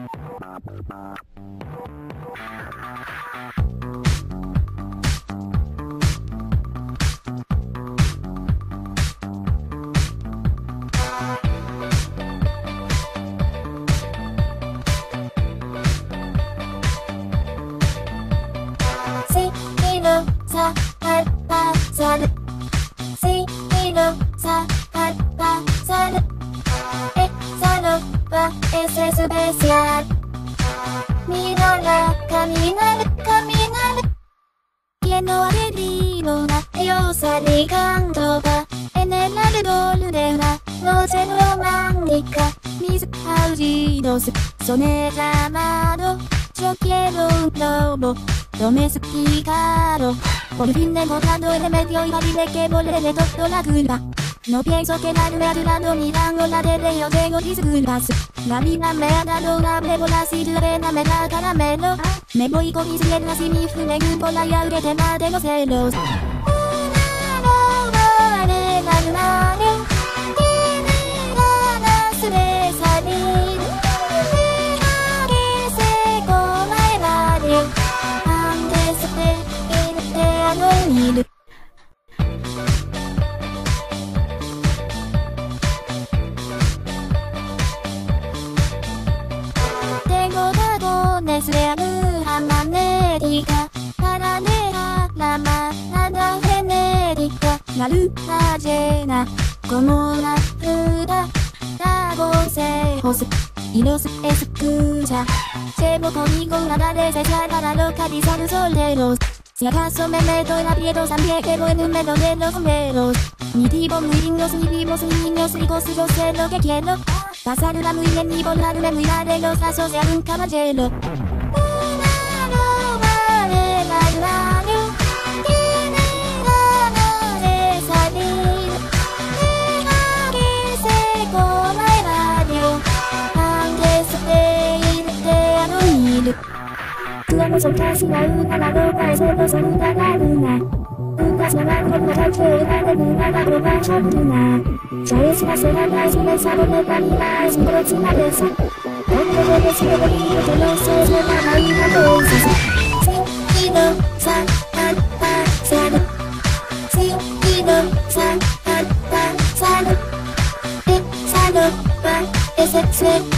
Especial. Mírala, caminar, caminar. Lleno alegría, diosa ligando va en el árbol de una noche romántica. Mis aullidos son el llamado. Yo quiero un globo domesticado. Por fin he encontrado el remedio y la diré que volveré toda la curva. No pienso quedarme a tu lado mirando la tele, yo tengo disculpas. La vida me ha dado una la sirena me da caramelo. Me voy con mis piernas y mi flumen la llave tema de los celos. Una loba en el armario tiene ganas de salir. Deja que se coma el radio antes de irte a dormir. De aguja magnética para dejar la manada genérica. La luna llena como la fruta da consejos y los escucha. Llevo conmigo una necesidad para localizar solteros. Si acaso me meto en aprietos también quedo en un número de los bomberos. Mi tipo muy lindos, mi vivos y niños ricos y yo sé lo que quiero. Pasarla muy bien y volarme muy de los brazos de un caballero. Una loba del armario tiene ganas de salir. Deja que se coma el radio antes de irte a dormir. Tu amor son casi la ropa es solo saluda la luna. Unas naranjas con la cachera de luna la ropa fortuna. Ya es la semana, es el sabor de la vida, es mi próxima besa. Donde debes ir de mí, que no sé, me va a ir a cosas. Sí, y no, san, salud. Sí, y no, san, salud. Salud, ese ser.